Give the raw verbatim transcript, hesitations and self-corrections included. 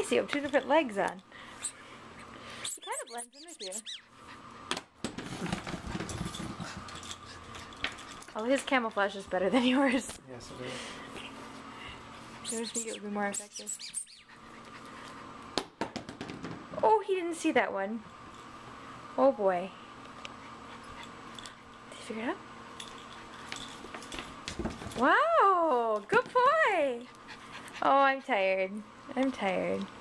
see, you have two different legs on. He kind of blends in with you. Oh, his camouflage is better than yours. Yes, it is. Yours think it would be more effective. Oh, he didn't see that one. Oh boy. Did you figure it out? Wow, good boy. Oh, I'm tired. I'm tired.